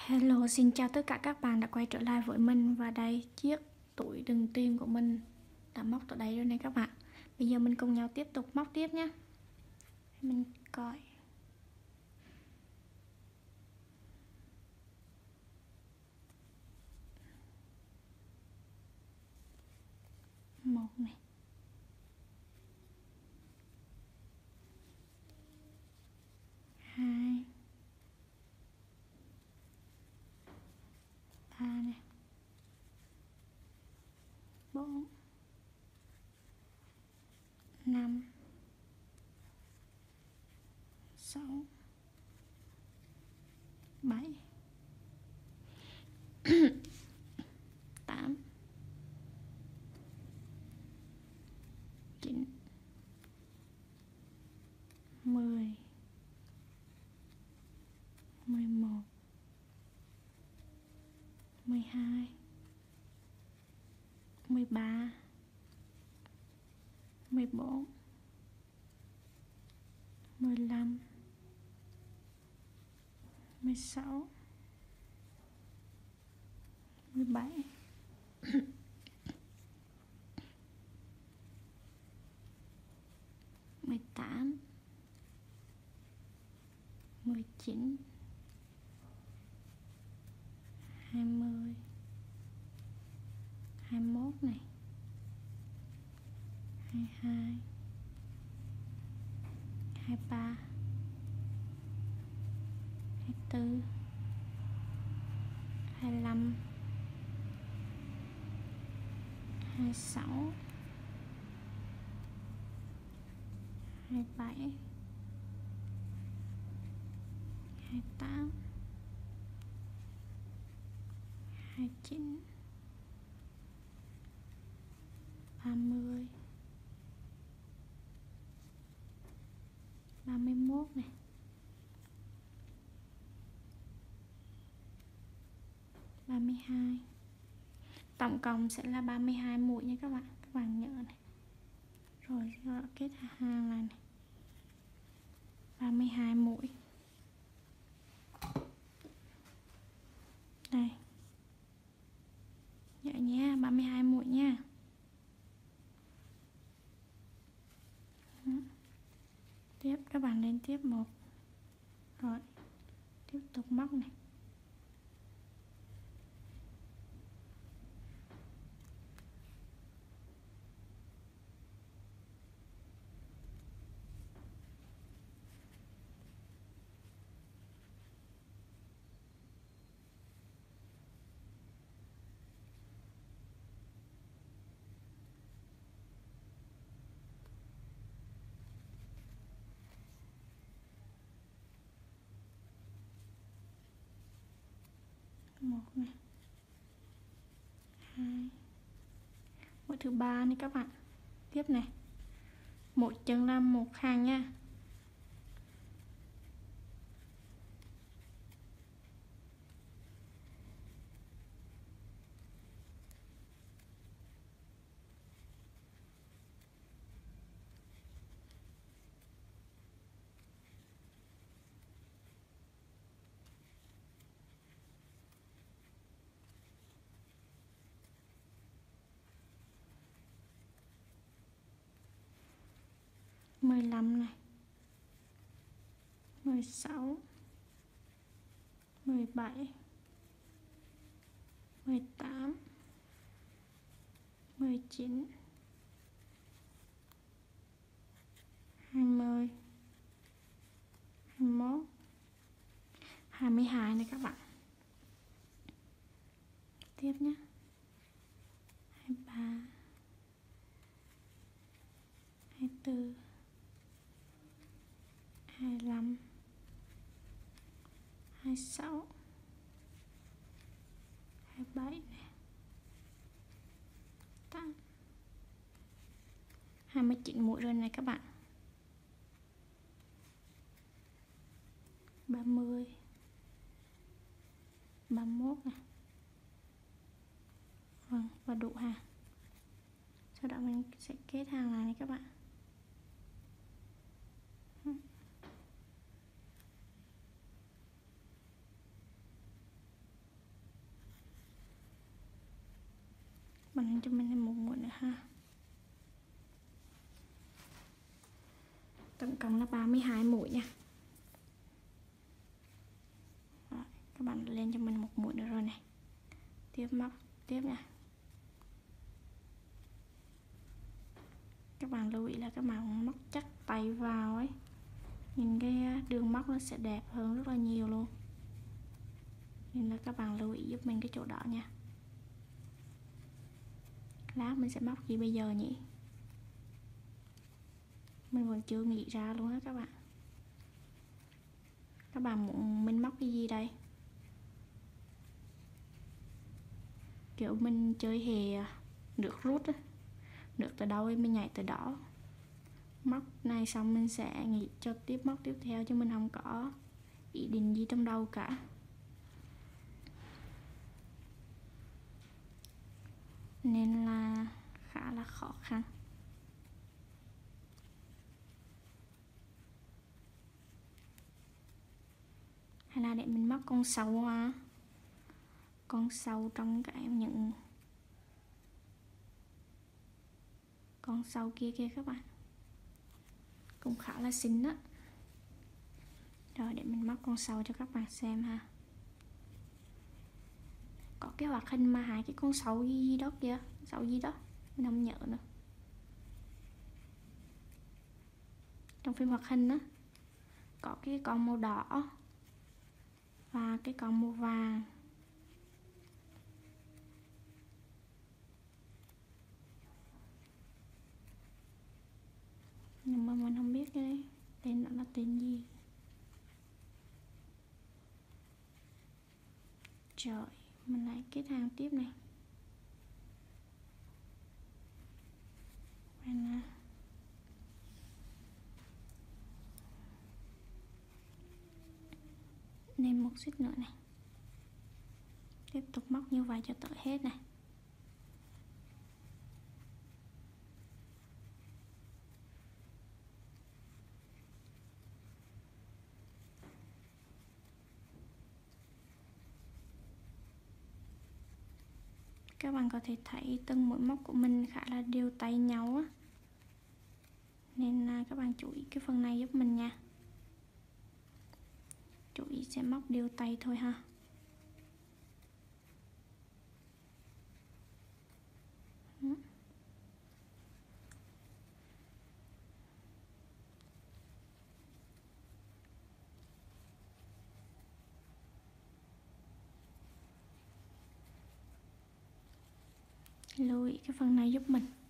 Hello, xin chào tất cả các bạn đã quay trở lại với mình. Và đây, chiếc túi đựng tiền của mình đã móc tới đây rồi này các bạn. Bây giờ mình cùng nhau tiếp tục móc tiếp nhé. Mình coi một này, hai, ba này, bốn, năm, sáu, bảy, tám, chín, 10, 11, 12, 13, 14, 15, 16, 17, 18, 19, 20, 21 này, 22, 23, 24, 25, 26, 27, 28, 29, 30, 31 này, 32. Tổng cộng sẽ là 32 mũi nha các bạn nhớ này. Rồi kết hàng này, 32 mũi. Đây. Nhớ nhé, 32 mũi nha. Tiếp các bạn lên tiếp một. Rồi, tiếp tục móc này. Một này, hai, mũi thứ ba này các bạn. Tiếp này, mỗi chân là một hàng nha. Mười lăm này, 16, 17, 18, 19, 20, 21, 22 này các bạn. Tiếp nhé, 23, 24, 25, 26, 27 này, 8, 29 mũi rồi này các bạn. 30, 31 này. Vâng, và đủ hàng. Sau đó mình sẽ kết hàng lại này các bạn. còn cho mình thêm một mũi nữa ha. Tổng cộng là 32 mũi nha. Rồi, các bạn lên cho mình một mũi nữa rồi này. Tiếp móc tiếp nha. Các bạn lưu ý là các bạn móc chắc tay vào ấy, nhìn cái đường móc nó sẽ đẹp hơn rất là nhiều luôn, nên là các bạn lưu ý giúp mình cái chỗ đó nha. Lát mình sẽ móc gì bây giờ nhỉ? Mình vẫn chưa nghĩ ra luôn á các bạn. Các bạn muốn mình móc cái gì đây? Kiểu mình chơi hề nước rút á, nước từ đâu mình nhảy từ đó. Móc này xong mình sẽ nghĩ cho tiếp móc tiếp theo, chứ mình không có ý định gì trong đầu cả. Nên là khá là khó khăn. Hay là để mình móc con sâu ha. Con sâu trong cái những con sâu kia kia các bạn, cũng khá là xinh đó. Rồi để mình móc con sâu cho các bạn xem ha. Có cái hoạt hình mà hai cái con sâu gì đó kìa, sâu gì đó mình không nhớ nữa. Trong phim hoạt hình á, có cái con màu đỏ và cái con màu vàng. Nhưng mà mình không biết cái tên nó là tên gì. Trời, mình lại kết hàng tiếp này. Mình nên một xích nữa này. Tiếp tục móc như vậy cho tới hết này. Các bạn có thể thấy từng mũi móc của mình khá là đều tay nhau á, nên là các bạn chú ý cái phần này giúp mình nha. Chú ý sẽ móc đều tay thôi ha. Lưu ý cái phần này giúp mình.